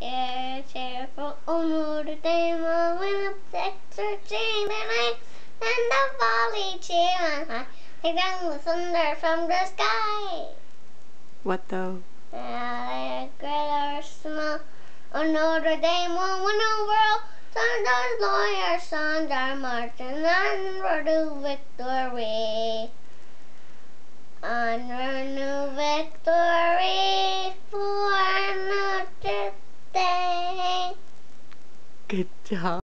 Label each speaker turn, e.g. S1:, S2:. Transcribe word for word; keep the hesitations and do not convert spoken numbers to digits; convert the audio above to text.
S1: cheer, cheerful, oh Notre Dame, oh, when the extra chain and I and the volley cheer on high, take down the thunder from the sky.
S2: What though?
S1: Uh, great or small, oh Notre Dame, oh, when the world, thunders, lawyers, sons are marching on to victory. On new victory for Notre Dame.
S2: Good job.